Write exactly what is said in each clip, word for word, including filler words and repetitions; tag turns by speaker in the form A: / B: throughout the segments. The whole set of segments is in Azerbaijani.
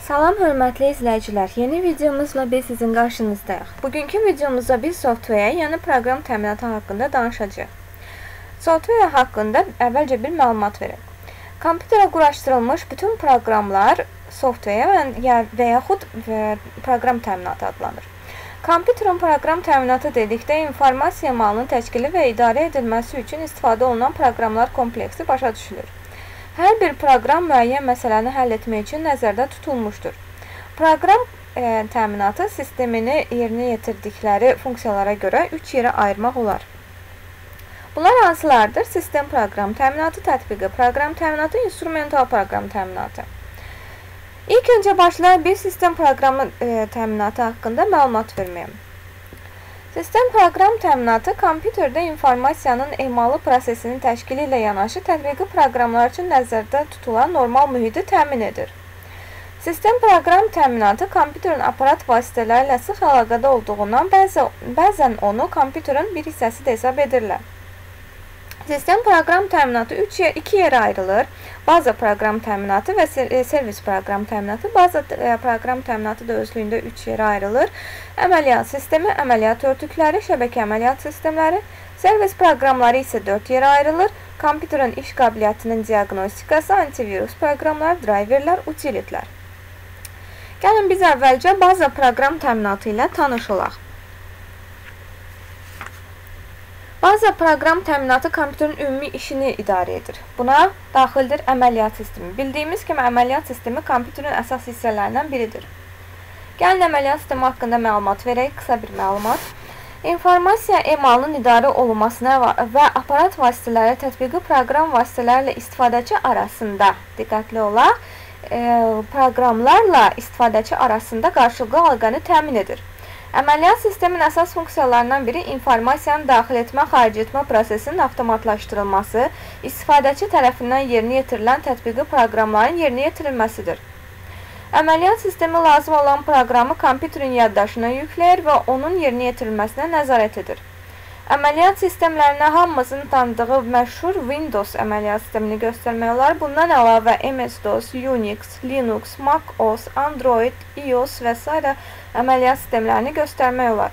A: Salam hörmətli izləyicilər, yeni videomuzla biz sizin qarşınızdayıq. Bugünkü videomuzda biz software, yəni proqram təminatı haqqında danışacağıq. Software haqqında əvvəlcə bir məlumat verək. Kompüterə quraşdırılmış bütün proqramlar software və yaxud proqram təminatı adlanır. Kompüterin proqram təminatı dedikdə informasiya malının təşkili və idarə edilməsi üçün istifadə olunan proqramlar kompleksi başa düşülür. Hər bir proqram müəyyən məsələni həll etmək üçün nəzərdə tutulmuşdur. Proqram e, təminatı sistemini yerinə yetirdikləri funksiyalara görə üç yerə ayırmaq olar. Bunlar hansılardır? Sistem proqram təminatı, tətbiqi proqram təminatı, instrumental proqram təminatı. İlk öncə başlayaq bir sistem proqramı e, təminatı haqqında məlumat verməyəm. Sistem proqram təminatı kompüterdə informasiyanın emalı prosesinin təşkili ilə yanaşı tətbiqi proqramlar üçün nəzərdə tutulan normal mühiti təmin edir. Sistem proqram təminatı kompüterin aparat vasitələri ilə sıx əlaqədə olduğundan bəzən, bəzən onu kompüterin bir hissəsi də hesab edirlər. Sistem proqram təminatı iki yerə ayrılır. Baza proqram təminatı və servis proqram təminatı. Baza proqram təminatı da özlüyündə üç yerə ayrılır. Əməliyyat sistemi, əməliyyat örtükləri, şəbəkə əməliyyat sistemləri. Servis proqramları isə dörd yerə ayrılır. Kompüterin iş qabiliyyətinin diaqnostikası, antivirus proqramlar, driverlər, utilitlər. Gəlin biz əvvəlcə baza proqram təminatı ilə tanış olaq. Baza proqram təminatı kompüterin ümumi işini idarə edir. Buna daxildir əməliyyat sistemi. Bildiyimiz kimi əməliyyat sistemi kompüterin əsas hissələrindən biridir. Gəlin əməliyyat sistemi haqqında məlumat verək, qısa bir məlumat. İnformasiya emalının idarə olunmasına və aparat vasitələri tətbiqi proqram vasitələri ilə istifadəçi arasında, diqqətli olaq, e, proqramlarla istifadəçi arasında qarşılıqlı əlaqəni təmin edir. Əməliyyat sistemin əsas funksiyalarından biri informasiyanı daxil etmə, xaric etmə prosesinin avtomatlaşdırılması, istifadəçi tərəfindən yerinə yetirilən tətbiqi proqramların yerinə yetirilməsidir. Əməliyyat sistemi lazım olan proqramı kompüterin yaddaşına yükləyir və onun yerinə yetirilməsinə nəzarət edir. Əməliyyat sistemlərinə hamımızın tanıdığı məşhur Windows əməliyyat sistemini göstərmək olar. Bundan əlavə M S DOS, Unix, Linux, Mac O S, Android, iOS və s. əməliyyat sistemlərini göstərmək olar.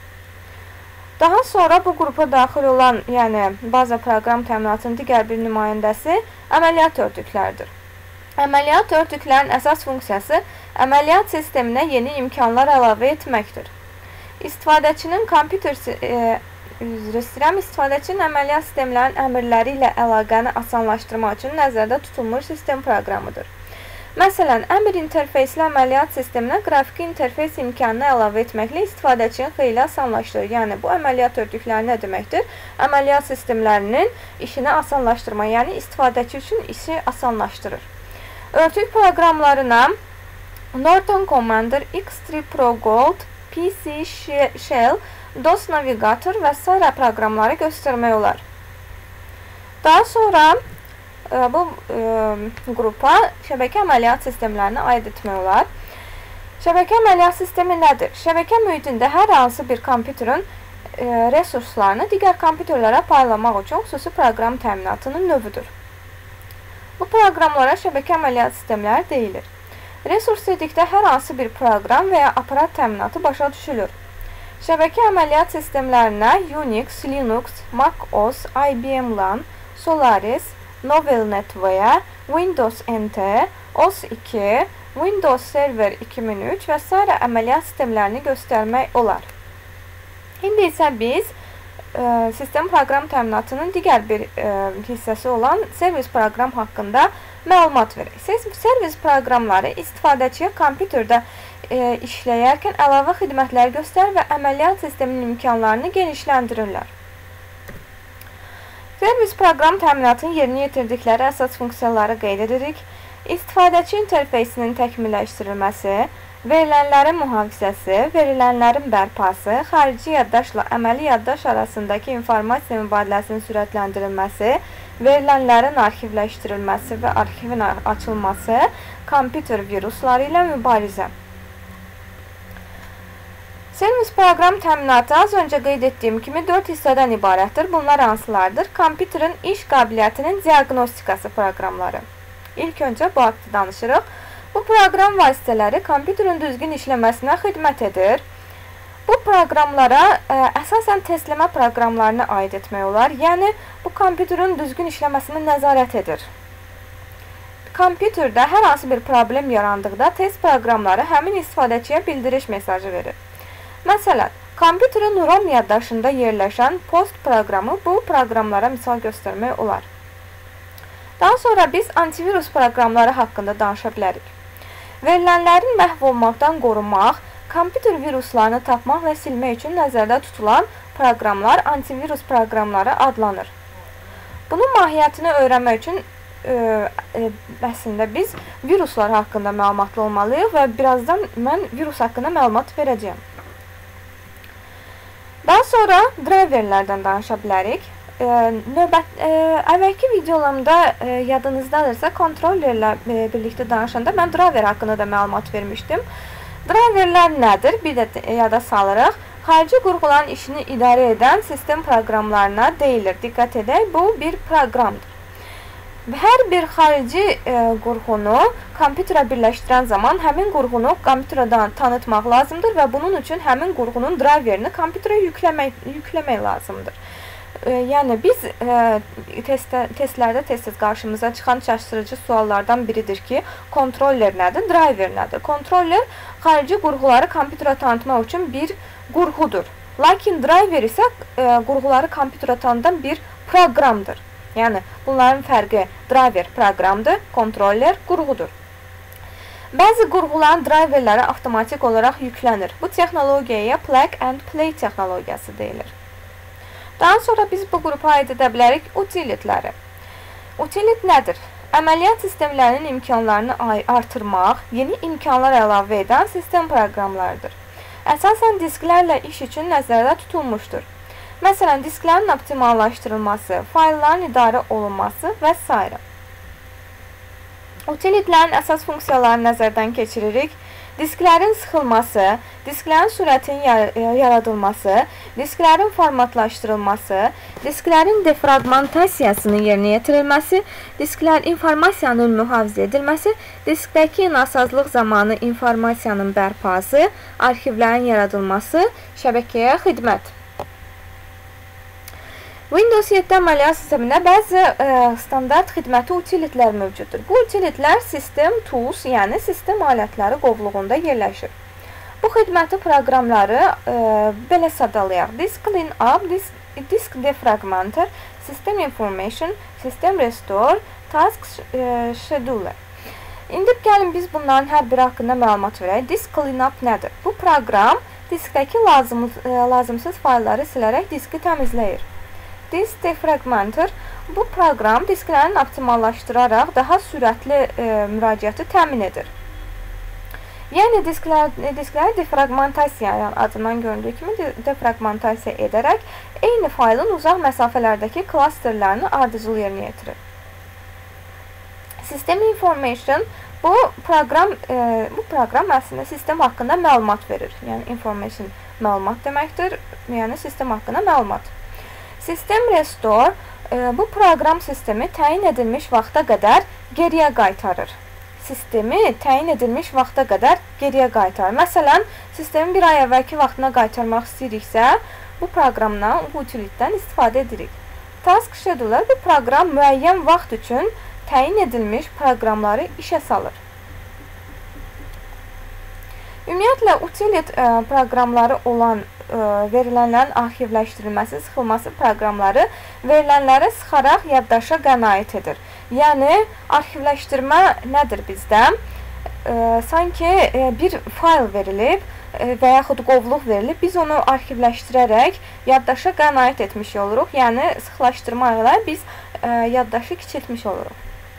A: Daha sonra bu qrupa daxil olan, yəni baza proqram təminatının digər bir nümayəndəsi əməliyyat örtükləridir. Əməliyyat örtüklərin əsas funksiyası əməliyyat sisteminə yeni imkanlar əlavə etməkdir. İstifadəçinin kompüter e, üzr istəyirəm, istifadəçinin əməliyyat sistemlərinin əmrləri ilə əlaqəni asanlaşdırmaq üçün nəzərdə tutulmuş sistem proqramıdır. Məsələn, əmr interfeysli əməliyyat sisteminə qrafiki interfeys imkanını əlavə etməklə istifadəçinin xeyli asanlaşdırır. Yəni, bu əməliyyat örtükləri nə deməkdir? Əməliyyat sistemlərinin işini asanlaşdırma, yəni istifadəçi üçün işi asanlaşdırır. Örtük proqramlarına Norton Commander, X üç Pro Gold, P C Shell, DOS Navigator və s. proqramları göstərmək olar. Daha sonra bu e, qrupa şəbəkə əməliyyat sistemlərini aid etmək olar. Şəbəkə əməliyyat sistemi nədir? Şəbəkə mühitində hər hansı bir kompüterin e, resurslarını digər kompüterlərə paylamaq üçün xüsusi proqram təminatının növüdür. Bu proqramlara şəbəkə əməliyyat sistemləri deyilir. Resurs dedikdə hər hansı bir proqram və ya aparat təminatı başa düşülür. Şəbəkə əməliyyat sistemlərinə Unix, Linux, Mac O S, I B M LAN, Solaris, Novelnet və ya Windows N T, O S iki, Windows Server iki min üç və s. əməliyyat sistemlərini göstərmək olar. İndi isə biz e, sistem proqram təminatının digər bir e, hissəsi olan servis proqram haqqında məlumat verək. Servis proqramları istifadəçiyə kompüterdə e, işləyərkən əlavə xidmətlər göstərir və əməliyyat sisteminin imkanlarını genişləndirirlər. Servis proqram təminatının yerinə yetirdikləri əsas funksiyaları qeyd edirik. İstifadəçi interfeysinin təkmilləşdirilməsi, verilənlərin mühafizəsi, verilənlərin bərpası, xarici yaddaşla əməli yaddaş arasındakı informasiya mübadiləsinin sürətləndirilməsi, verilənlərin arxivləşdirilməsi və arxivin açılması, kompüter virusları ilə mübarizə. Servis proqram təminatı az öncə qeyd etdiyim kimi dörd hissədən ibarətdir. Bunlar hansılardır? Kompüterin iş qabiliyyətinin diaqnostikası proqramları. İlk öncə bu haqda danışırıq. Bu proqram vasitələri kompüterin düzgün işləməsinə xidmət edir. Bu proqramlara ə, əsasən testləmə proqramlarına aid etmək olar. Yəni, bu kompüterin düzgün işləməsinə nəzarət edir. Kompüterdə hər hansı bir problem yarandıqda test proqramları həmin istifadəçiyə bildiriş mesajı verir. Məsələn, kompüterin neuron yaddaşında yerləşən post proqramı bu proqramlara misal göstərmək olar. Daha sonra biz antivirus proqramları haqqında danışa bilərik. Verilənlərin məhv olmaqdan qorunmaq, kompüter viruslarını tapmaq və silmək üçün nəzərdə tutulan proqramlar antivirus proqramları adlanır. Bunun mahiyyətini öyrənmək üçün ə, ə, əslində biz viruslar haqqında məlumatlı olmalıyıq və birazdan mən virus haqqında məlumat verəcəyəm. Daha sonra driverlərdən danışa bilərik. E, növbət, e, əvvəlki videolarımda e, yadınızdadırsa kontrollerlə e, birlikdə danışanda mən driver haqqında da məlumat vermişdim. Driverlər nədir? Bir də yada salırıq. Xarici qurğuların işini idarə edən sistem proqramlarına deyilir. Diqqət edək, bu bir proqramdır. Hər bir xarici e, qurğunu kompüterə birləşdirən zaman həmin qurğunu kompüterdən tanıtmaq lazımdır və bunun üçün həmin qurğunun driverini kompüterə yükləmək, yükləmək lazımdır. E, yəni biz e, testə, testlərdə tez-tez qarşımıza çıxan çaşdırıcı suallardan biridir ki, kontroller nədir, driver nədir? Kontroller xarici qurğuları kompüterə tanıtmaq üçün bir qurğudur. Lakin driver isə e, qurğuları kompüterə tanıdan bir proqramdır. Yəni, bunların fərqi driver proqramdır, kontroller qurğudur. Bəzi qurğuların driverləri avtomatik olaraq yüklənir. Bu texnologiyaya plug and play texnologiyası deyilir. Daha sonra biz bu qrupa aid edə bilərik utilitləri. Utilit nədir? Əməliyyat sistemlərinin imkanlarını artırmaq, yeni imkanlar əlavə edən sistem proqramlarıdır. Əsasən disklərlə iş üçün nəzərdə tutulmuşdur. Məsələn, disklərin optimallaşdırılması, faylların idarə olunması və s. Utilitlərin əsas funksiyalarını nəzərdən keçiririk. Disklərin sıxılması, disklərin sürətinin yaradılması, disklərin formatlaşdırılması, disklərin defragmentasiyasının yerinə yetirilməsi, disklər informasiyanın mühafizə edilməsi, diskdəki nasazlıq zamanı informasiyanın bərpası, arxivlərin yaradılması, şəbəkəyə xidmət. Windows yeddi əməliyyat sistemində bəzi ə, standart xidməti utilitlər mövcuddur. Bu utilitlər sistem tools, yəni sistem alətləri qovluğunda yerləşir. Bu xidməti proqramları ə, belə sadalayaq. Disk clean up, disk, disk defragmenter, system information, system restore, task ə, scheduler. İndi gəlin biz bunların hər biri haqqında məlumat verək. Disk clean up nədir? Bu proqram diskdəki lazım, ə, lazımsız faylları silərək diski təmizləyir. Disk defragmenter bu proqram disklərin optimallaşdıraraq daha sürətli e, müraciəti təmin edir. Yəni disklər, diskləri defragmentasiya yəni adından göründüyü kimi defragmentasiya edərək eyni faylın uzaq məsafələrdəki klasterlərini ardıcıl yerinə yetirir. System information bu proqram e, bu proqram əslində sistem haqqında məlumat verir. Yəni information məlumat deməkdir. Yəni sistem haqqında məlumat. System Restore e, bu proqram sistemi təyin edilmiş vaxta qədər geriyə qaytarır. Sistemi təyin edilmiş vaxta qədər geriyə qaytarır. Məsələn, sistemi bir ay əvvəlki vaxtına qaytarmaq istəyiriksə, bu proqramdan, bu utilitdən istifadə edirik. Task Scheduler bu proqram müəyyən vaxt üçün təyin edilmiş proqramları işə salır. Ümumiyyətlə, utilit ə, proqramları olan ə, verilənlərin arxivləşdirilməsi, sıxılması proqramları verilənləri sıxaraq yaddaşa qənaət edir. Yəni, arxivləşdirmə nədir bizdə? Ə, sanki ə, bir fayl verilib ə, və yaxud qovluq verilib, biz onu arxivləşdirərək yaddaşa qənaət etmiş oluruq. Yəni, sıxlaşdırma ilə biz ə, yaddaşı kiçiltmiş oluruq.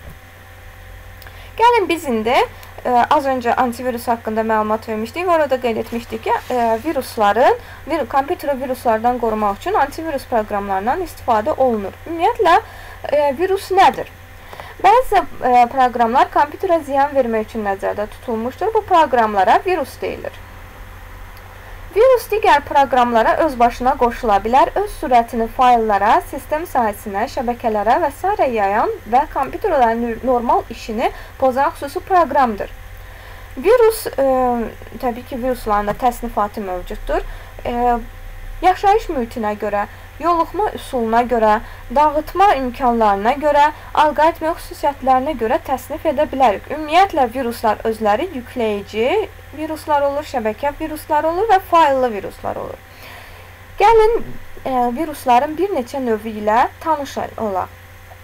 A: Gəlin biz indi ə, az öncə antivirus haqqında məlumat vermişdik və orada qeyd etmişdik ki, ə, virusların, vir, kompüteri viruslardan qorumaq üçün antivirus proqramlarından istifadə olunur. Ümumiyyətlə, ə, virus nədir? Bəzi ə, proqramlar kompüterə ziyan vermək üçün nəzərdə tutulmuşdur. Bu proqramlara virus deyilir. Virus digər proqramlara öz başına qoşula bilər, öz sürətini fayllara, sistem sahəsinə, şəbəkələrə və s. yayan və kompüterlərin normal işini pozan xüsusi proqramdır. Virus, e, təbii ki, virusların da təsnifatı mövcuddur. E, yaşayış mühitinə görə, yoluxma üsuluna görə, dağıtma imkanlarına görə, alqoritmik xüsusiyyətlərinə görə təsnif edə bilərik. Ümumiyyətlə, viruslar özləri yükləyici viruslar olur, şəbəkə viruslar olur və fayllı viruslar olur. Gəlin, e, virusların bir neçə növü ilə tanış olaq.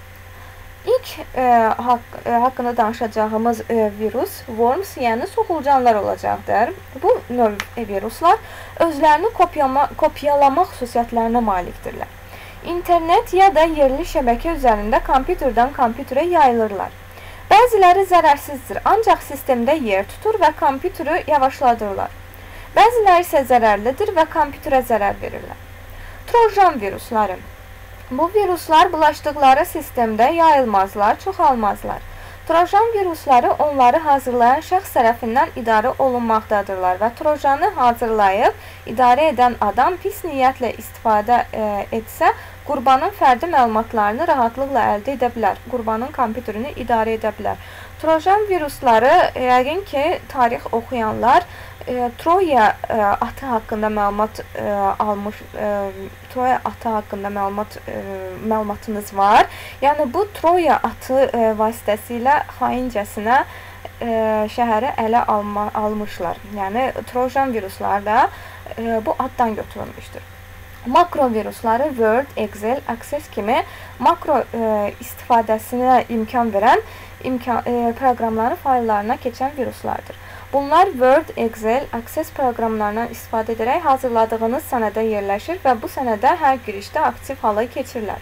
A: İlk e, haqq, e, haqqında danışacağımız e, virus worms, yəni soxulcanlar olacaqdır. Bu növ viruslar özlərini kopyalama, kopyalama xüsusiyyətlərinə malikdirlər. İnternet ya da yerli şəbəkə üzərində kompüterdən kompüterə yayılırlar. Bəziləri zərərsizdir, ancaq sistemdə yer tutur və kompüteri yavaşladırlar. Bəziləri isə zərərlidir və kompüterə zərər verirlər. Trojan virusları. Bu viruslar bulaşdıqları sistemdə yayılmazlar, çoxalmazlar. Trojan virusları onları hazırlayan şəxs tərəfindən idarə olunmaqdadırlar və trojanı hazırlayıb idarə edən adam pis niyyətlə istifadə e, etsə, qurbanın fərdi məlumatlarını rahatlıqla əldə edə bilər, qurbanın kompüterini idarə edə bilər. Trojan virusları, yəqin ki, tarix oxuyanlar e, Troya e, atı haqqında məlumat e, almış, e, Troya atı haqqında məlumat e, məlumatınız var. Yəni bu Troya atı e, vasitəsilə xaincəsinə e, şəhəri ələ alma, almışlar. Yəni Trojan virusları da e, bu addan götürülmüşdür. Makro virusları Word, Excel, Access kimi makro e, istifadəsinə imkan verən imkan, e, proqramların fayllarına keçən viruslardır. Bunlar Word, Excel, Access proqramlarından istifadə edərək hazırladığınız sənədə yerləşir və bu sənədə hər girişdə aktiv hala keçirlər.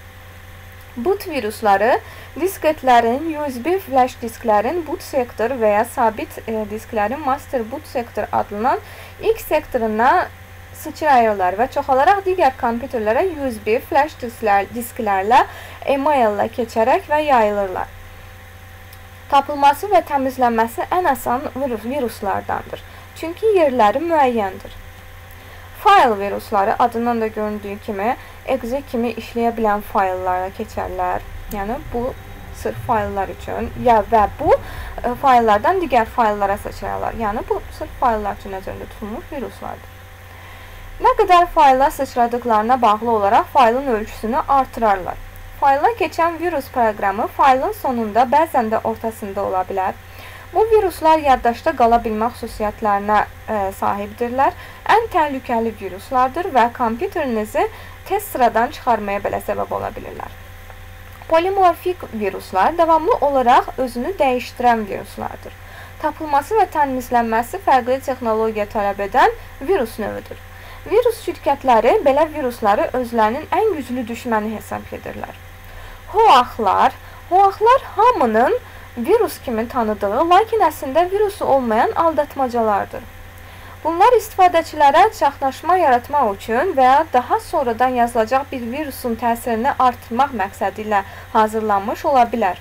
A: Boot virusları disketlərin, U S B flash disklərin boot sektor və ya sabit e, disklərin master boot sektor adlanan ilk sektoruna sıçrayırlar və çoxalaraq digər kompüterlərə U S B flash disklər, disklərlə email-la keçərək və yayılırlar. Tapılması və təmizlənməsi ən asan viruslardandır. Çünki yerləri müəyyəndir. Fayl virusları adından da göründüyü kimi, exe kimi işləyə bilən fayllara keçərlər. Yəni, bu sırf fayllar üçün ya və bu e, fayllardan digər fayllara sıçrayırlar. Yəni, bu sırf fayllar üçün nəzərdə tutulmuş viruslardır. Nə qədər fayla sıçradıqlarına bağlı olaraq faylın ölçüsünü artırarlar. Fayla keçən virus proqramı faylın sonunda, bəzən də ortasında ola bilər. Bu viruslar yaddaşda qala bilmə xüsusiyyətlərinə e, sahibdirlər. Ən təhlükəli viruslardır və kompüterinizi tez sıradan çıxarmaya belə səbəb ola bilirlər. Polimorfik viruslar davamlı olaraq özünü dəyişdirən viruslardır. Tapılması və təmizlənməsi fərqli texnologiya tələb edən virus növüdür. Virus şirkətləri belə virusları özlərinin ən güclü düşməni hesab edirlər. Hoaxlar, hoaxlar hamının virus kimi tanıdığı, lakin əslində virusu olmayan aldatmacalardır. Bunlar istifadəçilərə çaxnaşma yaratmaq üçün və ya daha sonradan yazılacaq bir virusun təsirini artırmaq məqsədi ilə hazırlanmış ola bilər.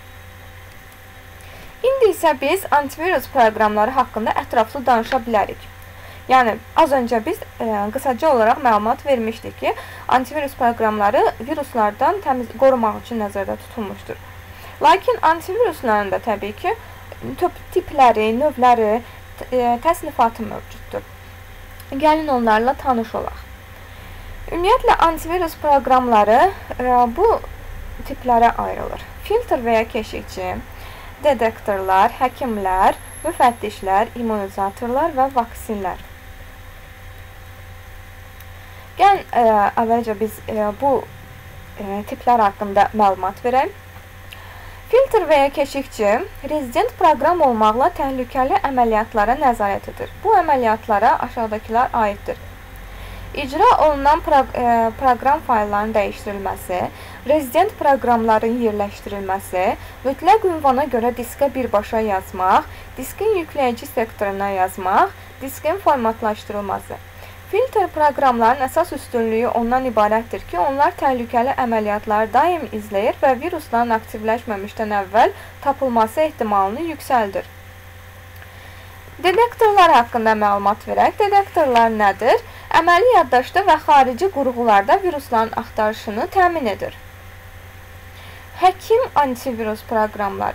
A: İndi isə biz antivirus proqramları haqqında ətraflı danışa bilərik. Yəni, az öncə biz e, qısaca olaraq məlumat vermişdik ki, antivirus proqramları viruslardan təmiz qorumaq üçün nəzərdə tutulmuşdur. Lakin antivirusların da təbii ki, tipləri, növləri, e, təsnifatı mövcuddur. Gəlin onlarla tanış olaq. Ümumiyyətlə, antivirus proqramları e, bu tiplərə ayrılır. Filtr və ya keşikçi, detektorlar, həkimlər, müfəttişlər, immunizatorlar və vaksinlər. Gəlin, ə, əvvəlcə biz ə, bu ə, tiplər haqqında məlumat verək. Filtr və ya keşikçi rezident proqram olmaqla təhlükəli əməliyyatlara nəzarət edir. Bu əməliyyatlara aşağıdakılar aiddir. İcra olunan pro ə, proqram fayllarının dəyişdirilməsi, rezident proqramların yerləşdirilməsi, mütləq ünvana görə diskə birbaşa yazmaq, diskin yükləyici sektoruna yazmaq, diskin formatlaşdırılması. Filtr proqramların əsas üstünlüyü ondan ibarətdir ki, onlar təhlükəli əməliyyatları daim izləyir və virusların aktivləşməmişdən əvvəl tapılması ehtimalını yüksəldir. Detektorlar haqqında məlumat verək. Detektorlar nədir? Əməli yaddaşda və xarici qurğularda virusların axtarışını təmin edir. Həkim antivirus proqramları.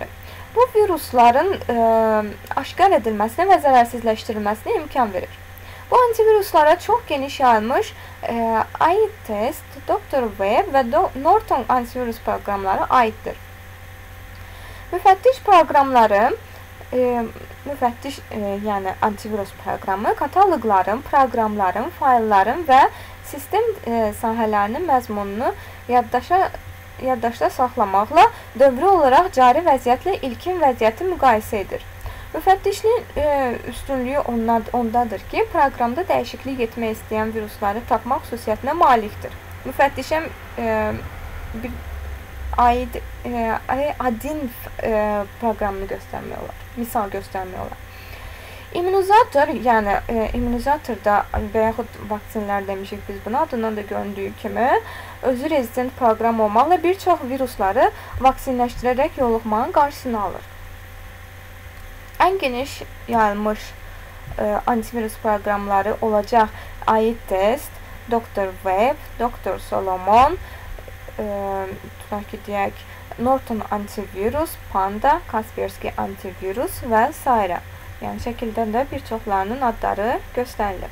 A: Bu virusların e, aşkar edilməsinə və zərərsizləşdirilməsinə imkan verir. Bu antiviruslara çox geniş yayılmış e, iTest, Doctor Web və Norton antivirus proqramları aiddir. Müfəttiş proqramları, e, müfəttiş e, yəni antivirus proqramı kataloqların, proqramların, faylların və sistem e, sahələrinin məzmununu yaddaşa yaddaşda saxlamaqla dövrü olaraq cari vəziyyətlə ilkin vəziyyəti müqayisə edir. Müfəttişin e, üstünlüyü ondadır ki, proqramda dəyişiklik etmək istəyən virusları tapmaq xüsusiyyətinə malikdir. Müfəttişə e, bir aid e, adin e, proqramını göstərmək olar, misal göstərmək olar. İmmunizator, yəni e, immunizatorda və yaxud vaksinlər demişik biz buna, adından da göründüyü kimi, özü rezident proqram olmaqla bir çox virusları vaksinləşdirərək yoluxmanın qarşısını alır. Ən geniş yayılmış e, antivirus proqramları olacaq iTest, Doctor Web, Doctor Solomon, e, tutaq ki deyək, Norton antivirus, Panda, Kaspersky antivirus və s. Yəni şəkildən də bir çoxlarının adları göstərilib.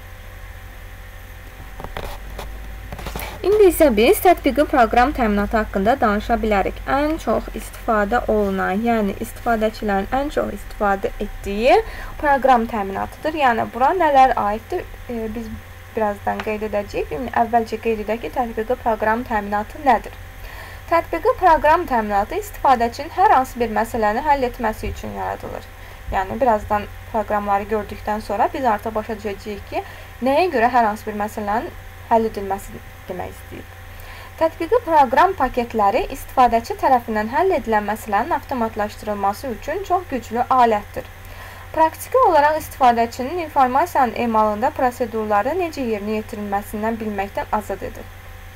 A: İndi isə biz tətbiqi proqram təminatı haqqında danışa bilərik. Ən çox istifadə olunan, yəni istifadəçilərin ən çox istifadə etdiyi proqram təminatıdır. Yəni bura nələr aiddir? E, biz birazdan qeyd edəcəyik. Əvvəlcə qeyd edək ki, tətbiqi proqram təminatı nədir? Tətbiqi proqram təminatı istifadəçinin hər hansı bir məsələni həll etməsi üçün yaradılır. Yəni, birazdan proqramları gördükdən sonra biz artıq başa düşəcəyik ki, nəyə görə hər hansı bir məsələnin həll edilməsi demək istəyir. Tətbiqi proqram paketləri istifadəçi tərəfindən həll edilən məsələnin avtomatlaşdırılması üçün çox güclü alətdir. Praktiki olaraq istifadəçinin informasiyanın emalında prosedurları necə yerinə yetirilməsindən bilməkdən azad edir.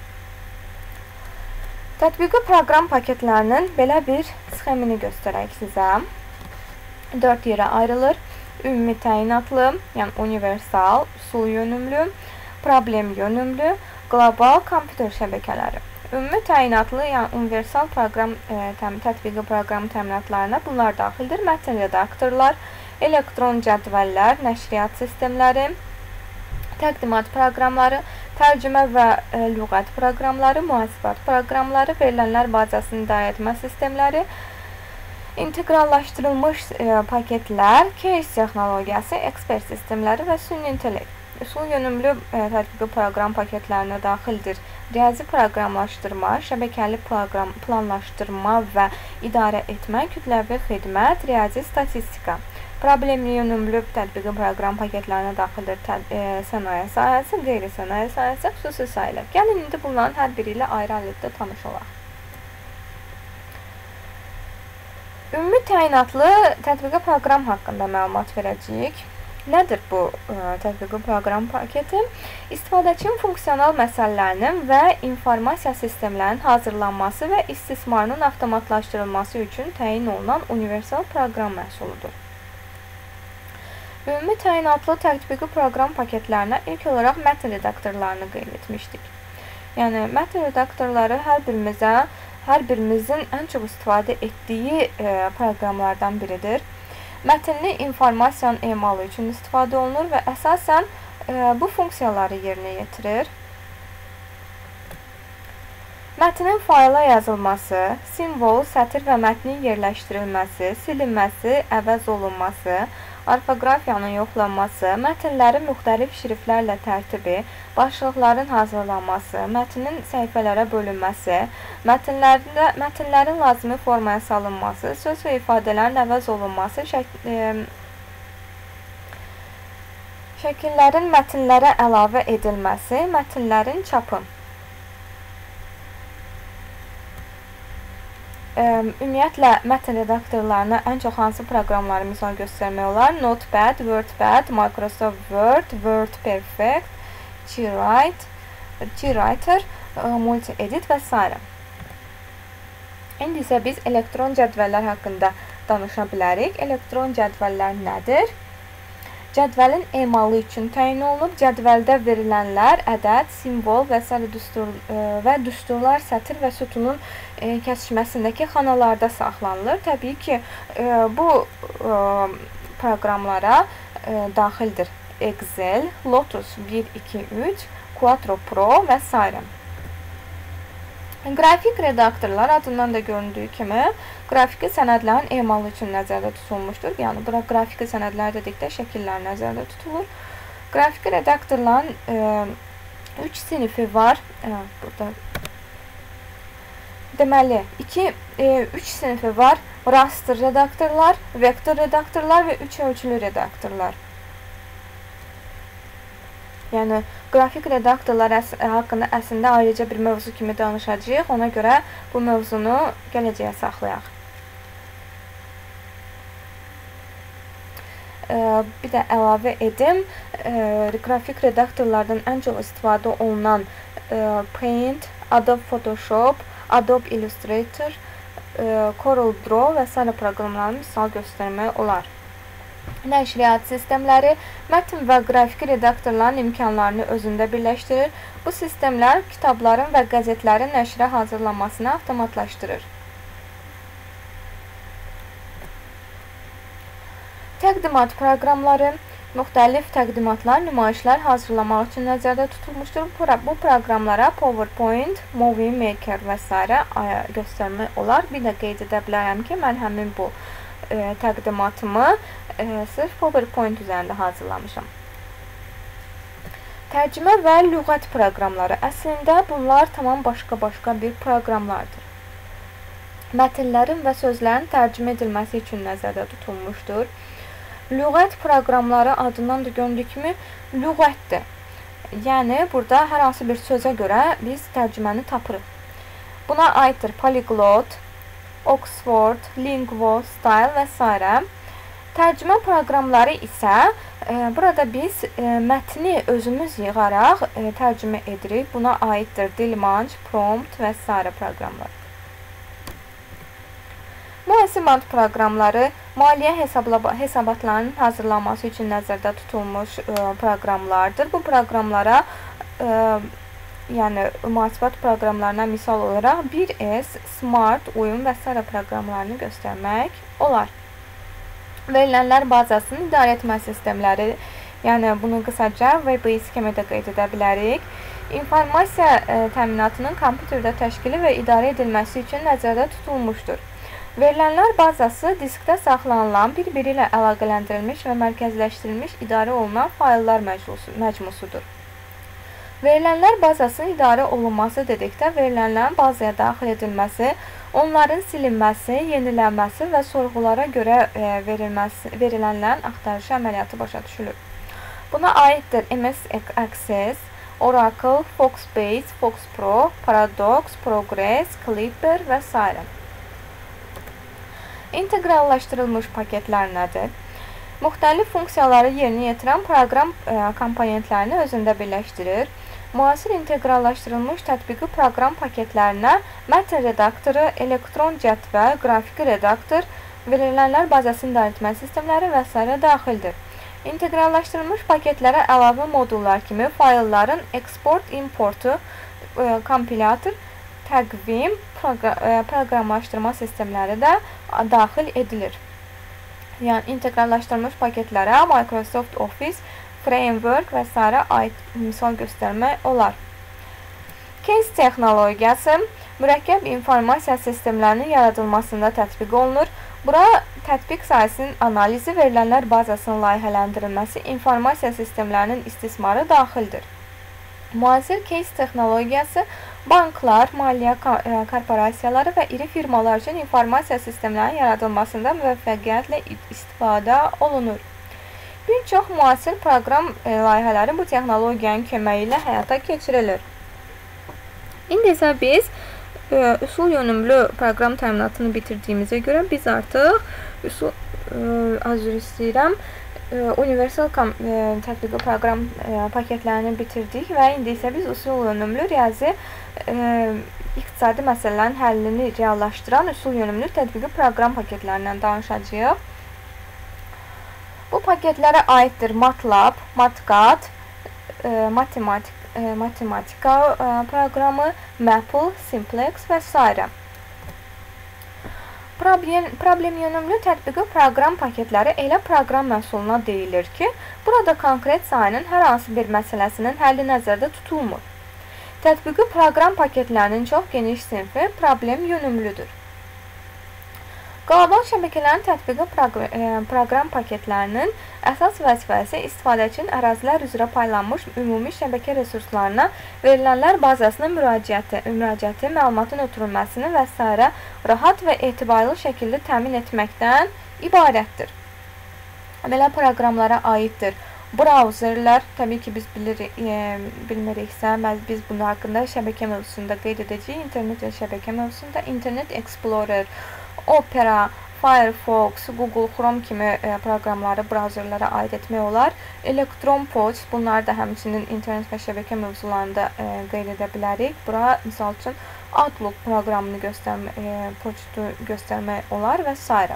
A: Tətbiqi proqram paketlərinin belə bir sxemini göstərək sizə. dörd yerə ayrılır. Ümumi təyinatlı, yəni universal, usul yönümlü, problem yönümlü, qlobal kompüter şəbəkələri. Ümumi təyinatlı, yəni universal proqram, e, təm, tətbiqi proqram təminatlarına bunlar daxildir. Mətn redaktorlar, elektron cədvəllər, nəşriyyat sistemləri, təqdimat proqramları, tərcümə və e, lüğət proqramları, mühasibat proqramları, verilənlər bazasını idarə etmə sistemləri, integrallaşdırılmış e, paketlər, case texnologiyası, ekspert sistemləri və süni intellekt. Usul yönümlü e, tətbiqi proqram paketlərinə daxildir. Riyazi proqramlaşdırma, şəbəkəli proqram planlaşdırma və idarə etmə, kütləvi xidmət, riyazi statistika. Problem yönümlü tətbiqi proqram paketlərinə daxildir e, sənaye sahəsi, qeyri-sənaye sahəsi, xüsusi sahələr. Gəlin indi bunların hər biri ilə ayrı-ayrılıqda tanış olaq. Ümumi təyinatlı tətbiqi proqram haqqında məlumat verəcəyik. Nədir bu ə, tətbiqi proqram paketi? İstifadəçinin funksional məsələlərinin və informasiya sistemlərinin hazırlanması və istismarının avtomatlaşdırılması üçün təyin olunan universal proqram məhsuludur. Ümumi təyinatlı tətbiqi proqram paketlərinə ilk olaraq mətn redaktorlarını qeyd etmişdik. Yəni, mətn redaktorları hər birimizə hər birimizin ən çox istifadə etdiyi e, proqramlardan biridir. Mətnli informasiyanın emalı üçün istifadə olunur və əsasən e, bu funksiyaları yerinə yetirir. Mətnin fayla yazılması, simvol, sətir və mətnin yerləşdirilməsi, silinməsi, əvəz olunması, orfoqrafiyanın yoxlanması, mətnlərin müxtəlif şriftlərlə tərtibi, başlıqların hazırlanması, mətnin səhifələrə bölünməsi, mətnlərin lazımi formaya salınması, söz və ifadələrin əvəz olunması, şək e, şəkillərin mətnlərə əlavə edilməsi, mətnlərin çapı. Ümumiyyətlə, mətn redaktorlarına ən çox hansı proqramları misal göstərmək olar? Notepad, WordPad, Microsoft Word, WordPerfect, GWriter, MultiEdit və s. İndi isə biz elektron cədvəllər haqqında danışa bilərik. Elektron cədvəllər nədir? cədvəlin emalı üçün təyin olunub. Cədvəldə verilənlər ədəd, simvol və s. düstur və düsturlar sətr və sütunun kəsişməsindəki xanalarda saxlanılır. Təbii ki, bu proqramlara daxildir Excel, Lotus bir, iki, üç, Quattro Pro və s. Qrafik redaktorlar adından da göründüyü kimi qrafiki sənədlərin emalı üçün nəzərdə tutulmuşdur. Yəni, bura qrafiki sənədlər dedikdə şəkillər nəzərdə tutulur. Qrafiki redaktorların üç sinifi var. Burada deməli, üç sinifi var. Raster redaktorlar, vektor redaktorlar və üç ölçülü redaktorlar. Yəni, qrafik redaktorlar haqqında əslində ayrıca bir mövzu kimi danışacağıq. Ona görə bu mövzunu gələcəyə saxlayaq. Bir də əlavə edim. Qrafik redaktorlardan ən çox istifadə olunan Paint, Adobe Photoshop, Adobe Illustrator, Corel Draw və s. proqramlarını misal göstərmək olar. Nəşriyyat sistemləri mətn və qrafiki redaktorların imkanlarını özündə birləşdirir. Bu sistemlər kitabların və qəzetlərin nəşrə hazırlanmasını avtomatlaşdırır. Təqdimat proqramları müxtəlif təqdimatlar, nümayişlər hazırlamaq üçün nəzərdə tutulmuşdur. Bu proqramlara PowerPoint, Movie Maker və s. göstərmək olar. Bir də qeyd edə bilərəm ki, mən həmin bu təqdimatımı sırf PowerPoint üzərində hazırlamışam. Tərcümə və lüğət proqramları. Əslində, bunlar tamam başqa-başqa bir proqramlardır. Mətnlərin və sözlərin tərcümə edilməsi üçün nəzərdə tutulmuşdur. Lüğət proqramları adından da göründüyü kimi lüğətdir. Yəni, burada hər hansı bir sözə görə biz tərcüməni tapırıq. Buna aiddir Polyglot, Oxford, Linguo, Style və s. Tərcümə proqramları isə burada biz mətni özümüz yığaraq tərcümə edirik. Buna aiddir Dilmanc, Prompt və s. proqramlar. Mühasibat proqramları maliyyə hesabatlarının hazırlanması üçün nəzərdə tutulmuş proqramlardır. Bu proqramlara yəni mühasibat proqramlarına misal olaraq bir S, Smart, Uyum və s. proqramlarını göstərmək olar. Verilənlər bazasının idarə etmə sistemləri, yəni bunu qısaca V B S kimi də qeyd edə bilərik. İnformasiya təminatının kompüterdə təşkili və idarə edilməsi üçün nəzərdə tutulmuşdur. Verilənlər bazası diskdə saxlanılan, bir-biri ilə əlaqələndirilmiş və mərkəzləşdirilmiş idarə olunan fayllar məcmusudur. Verilənlər bazasının idarə olunması dedikdə verilənlərin bazaya daxil edilməsi, onların silinməsi, yenilənməsi və sorğulara görə verilənlərin axtarışı əməliyyatı başa düşülür. Buna aiddir M S Access, Oracle, Foxbase, FoxPro, Paradox, Progress, Clipper və s. İnteqrallaşdırılmış paketlər nədir? Müxtəlif funksiyaları yerinə yetirən proqram komponentlərini özündə birləşdirir. Müasir inteqrallaşdırılmış tətbiqi proqram paketlərinə mətn redaktoru, elektron cədvəl, qrafiki redaktor, verilənlər bazasının idarə etmə sistemləri və s. daxildir. İnteqrallaşdırılmış paketlərə əlavə modullar kimi faylların eksport, importu, kompilator, təqvim, proqramlaşdırma sistemləri də daxil edilir. Yəni, inteqrallaşdırılmış paketlərə Microsoft Office, Framework və s. aid misal göstərmək olar. Case texnologiyası mürəkkəb informasiya sistemlərinin yaradılmasında tətbiq olunur. Bura tətbiq sahəsinin analizi, verilənlər bazasının layihələndirilməsi, informasiya sistemlərinin istismarı daxildir. Müasir case texnologiyası banklar, maliyyə korporasiyaları və iri firmalar üçün informasiya sistemlərinin yaradılmasında müvəffəqiyyətlə istifadə olunur. Bir çox müasir proqram layihələri bu texnologiyanın köməyi ilə həyata keçirilir. İndi isə biz üsul yönümlü proqram təminatını bitirdiyimizə görə biz artıq üsul, azür istəyirəm, universal tətbiqi proqram paketlərini bitirdik və indi isə biz üsul yönümlü riyazi iqtisadi məsələlərin həllini reallaşdıran üsul yönümlü tətbiqi proqram paketlərindən danışacağıq. Bu paketlərə aiddir MATLAB, MATCAD, e, matematik, e, matematika e, proqramı, Maple, Simplex və s. Problem, problem yönümlü tətbiqi proqram paketləri elə proqram məhsuluna deyilir ki, burada konkret sayının hər hansı bir məsələsinin həlli nəzərdə tutulmur. Tətbiqi proqram paketlərinin çox geniş sinfi problem yönümlüdür. Qlobal şəbəkələrin tətbiqi proqram paketlərinin əsas vəzifəsi istifadəçinin ərazilər üzrə paylanmış ümumi şəbəkə resurslarına verilənlər bazasına müraciəti, müraciəti məlumatın ötürülməsini və s. rahat və etibarlı şəkildə təmin etməkdən ibarətdir. Belə proqramlara aiddir brauzerlər, təbii ki, biz bilirik, e, bilmiriksə, biz bunun haqqında şəbəkə mövzusunda qeyd edəcəyik, internet və şəbəkə mövzusunda Internet Explorer, Opera, Firefox, Google Chrome kimi e, proqramları brauzerlərə aid etmək olar. Elektron poçt, bunlar da həmçinin internet və şəbəkə mövzularında e, qeyd edə bilərik. Bura, misal üçün, Outlook proqramını göstərmə, e, poçtu göstərmək olar və s.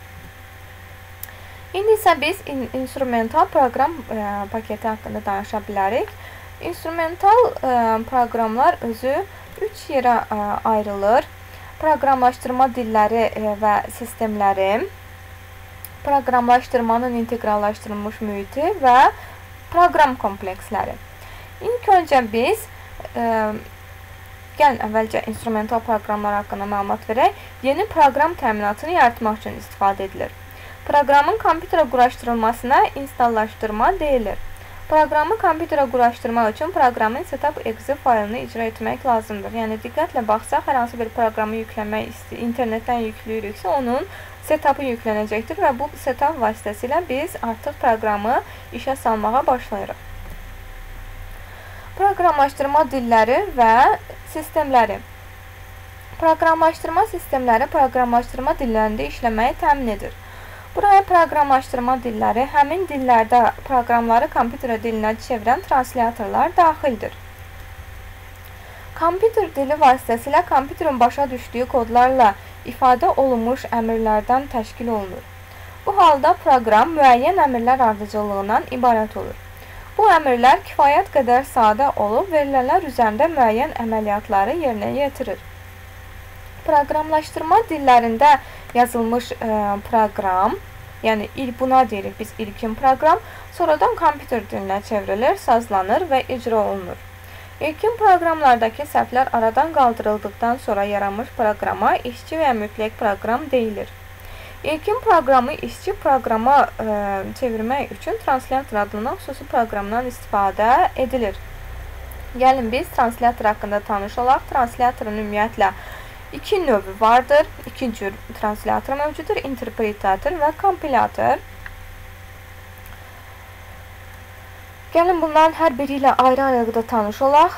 A: İndi isə biz in instrumental proqram e, paketi haqqında danışa bilərik. İnstrumental e, proqramlar özü üç yerə e, ayrılır. Proqramlaşdırma dilləri və sistemləri, proqramlaşdırmanın inteqrallaşdırılmış mühiti və proqram kompleksləri. İlk öncə biz, e, gəlin əvvəlcə instrumental proqramlar haqqında məlumat verək, yeni proqram təminatını yaratmaq üçün istifadə edilir. Proqramın kompüterə quraşdırılmasına installaşdırma deyilir. Proqramı kompüterə quraşdırmaq üçün proqramın setup.exe faylını icra etmək lazımdır. Yəni, diqqətlə baxsaq, hər hansı bir proqramı yükləmək istəyir, internetdən yükləyiriksə, onun setup'ı yüklənəcəkdir və bu setup vasitəsilə biz artıq proqramı işə salmağa başlayırıq. Proqramlaşdırma dilləri və sistemləri. Proqramlaşdırma sistemləri proqramlaşdırma dillərində işləməyi təmin edir. Buraya proqramlaşdırma dilləri həmin dillərdə proqramları kompüter dilinə çevirən translatorlar daxildir. Kompüter dili vasitəsilə kompüterin başa düşdüyü kodlarla ifadə olunmuş əmrlərdən təşkil olunur. Bu halda proqram müəyyən əmrlər ardıcıllığından ibarət olur. Bu əmrlər kifayət qədər sadə olub, verilənlər üzərində müəyyən əməliyyatları yerinə yetirir. Proqramlaşdırma dillərində yazılmış e, proqram, yəni buna deyirik biz ilkin proqram, sonradan kompüter dilinə çevrilir, sazlanır və icra olunur. İlkin proqramlardakı səhvlər aradan qaldırıldıqdan sonra yaranmış proqrama işçi və mütləq proqram deyilir. İlkin proqramı işçi proqrama e, çevirmək üçün translator adlanan xüsusi proqramdan istifadə edilir. Gəlin biz translator haqqında tanış olaq. Translatorun ümumiyyətlə İki növü vardır. İki cür translator mövcuddur. Interpretator və kompilator. Gəlin bunların hər biri ilə ayrı-ayrı da tanış olaq.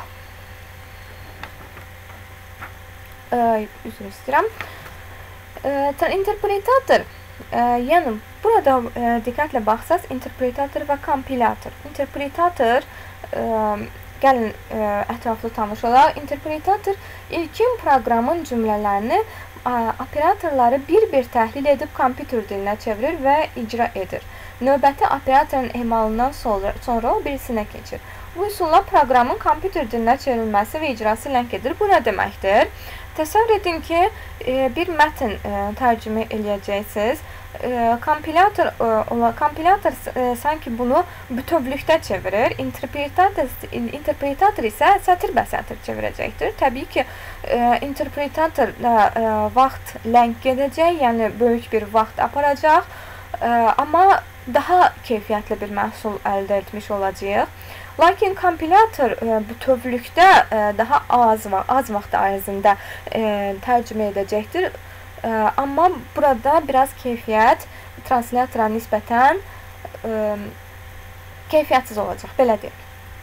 A: Ee, üzr istəyirəm. Ee, interpretator, e, yəni burada e, diqqətlə baxsaz, interpretator və kompilator. Interpretator, e, gəlin e, ətraflı tanış olaq. Interpretator ilkin proqramın cümlələrini a, operatorları bir-bir təhlil edib kompüter dilinə çevirir və icra edir. Növbəti operatorun emalından sonra, sonra o birisinə keçir. Bu üsulla proqramın kompüter dilinə çevrilməsi və icrası lənk edir. Bu nə deməkdir? Təsəvvür edin ki, e, bir mətn e, tərcümə eləyəcəksiniz. E, kompilator, e, kompilator e, sanki bunu bütövlükdə çevirir. Interpretator, interpretator isə sətir bə sətir çevirəcəkdir. Təbii ki, e, interpretatorda e, vaxt lənk gedəcək, yəni böyük bir vaxt aparacaq. E, amma daha keyfiyyətli bir məhsul əldə etmiş olacağıq. Lakin kompilator e, bütövlükdə e, daha az, az vaxt ərzində e, tərcümə edəcəkdir. E, amma burada biraz keyfiyyət translatora nisbətən e, keyfiyyətsiz olacaq, belə deyək.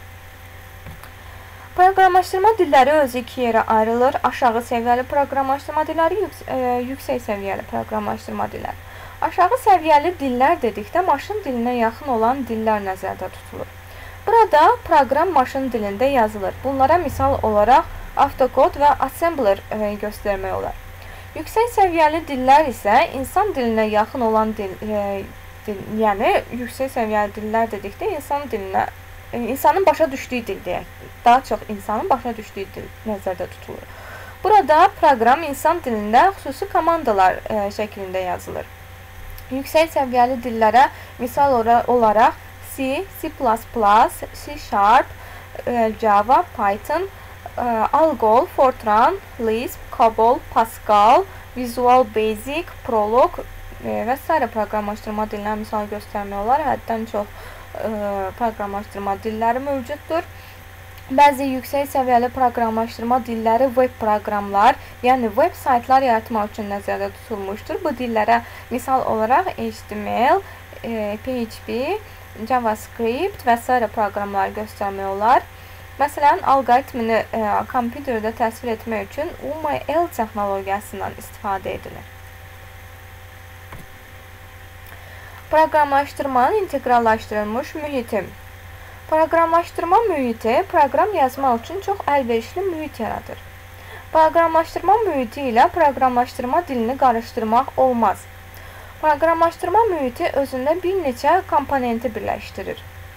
A: Proqramlaşdırma dilləri özü iki yerə ayrılır. Aşağı səviyyəli proqramlaşdırma dilləri, yüks e, yüksək səviyyəli proqramlaşdırma dilləri. Aşağı səviyyəli dillər dedikdə maşın dilinə yaxın olan dillər nəzərdə tutulur. Burada proqram maşın dilində yazılır. Bunlara misal olaraq AutoCAD və Assembler e, göstərmək olar. Yüksək səviyyəli dillər isə insan dilinə yaxın olan dil, e, dil, yəni yüksək səviyyəli dillər dedikdə insan dilinə, insanın başa düşdüyü dil deyək. Daha çox insanın başa düşdüyü dil nəzərdə tutulur. Burada proqram insan dilində xüsusi komandalar e, şəklində yazılır. Yüksək səviyyəli dillərə misal olaraq C, C++, C Sharp, e, Java, Python, e, Algol, Fortran, Lisp, Cobol, Pascal, Visual Basic, Prolog e, və s. proqramlaşdırma dilləri misal göstərmək olar. Həddən çox e, proqramlaşdırma dilləri mövcuddur. Bəzi yüksək səviyyəli proqramlaşdırma dilləri web proqramlar, yəni web saytlar yaratmaq üçün nəzərdə tutulmuşdur. Bu dillərə misal olaraq H T M L, e, P H P, JavaScript və s. proqramları göstərmək olar. Məsələn, alqoritmini e, kompüterdə təsvir etmək üçün U M L texnologiyasından istifadə edilir. Proqramlaşdırmanın inteqrallaşdırılmış mühiti. Proqramlaşdırma mühiti proqram yazmaq üçün çox əlverişli mühit yaradır. Proqramlaşdırma mühiti ilə proqramlaşdırma dilini qarışdırmaq olmaz. Proqramlaşdırma mühiti özündə bir neçə komponenti birləşdirir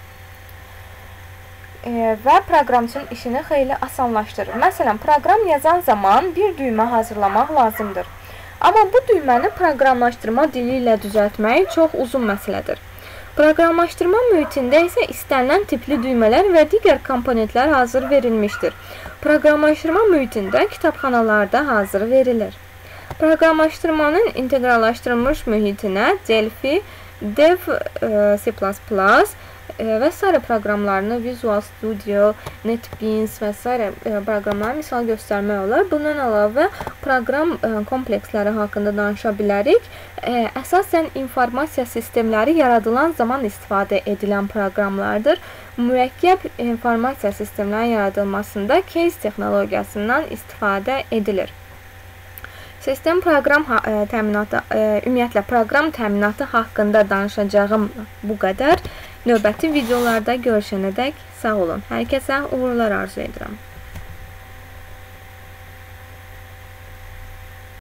A: e, və proqramçının işini xeyli asanlaşdırır. Məsələn, proqram yazan zaman bir düymə hazırlamaq lazımdır. Amma bu düyməni proqramlaşdırma dili ilə düzəltmək çox uzun məsələdir. Proqramlaşdırma mühitində isə istənilən tipli düymələr və digər komponentlər hazır verilmişdir. Proqramlaşdırma mühitində kitabxanalarda hazır verilir. Proqramlaşdırmanın inteqrallaşdırılmış mühitinə Delphi, Dev, C++ və s. proqramlarını Visual Studio, NetBeans və s. proqramları misal göstərmək olar. Bundan əlavə proqram kompleksləri haqqında danışa bilərik. Əsasən informasiya sistemləri yaradılan zaman istifadə edilən proqramlardır. Mürəkkəb informasiya sistemlərinin yaradılmasında case texnologiyasından istifadə edilir. Sistem proqram təminatı, ümumiyyətlə proqram təminatı haqqında danışacağım bu qədər. Növbəti videolarda görüşənədək sağ olun. Hər kəsə uğurlar arzu edirəm.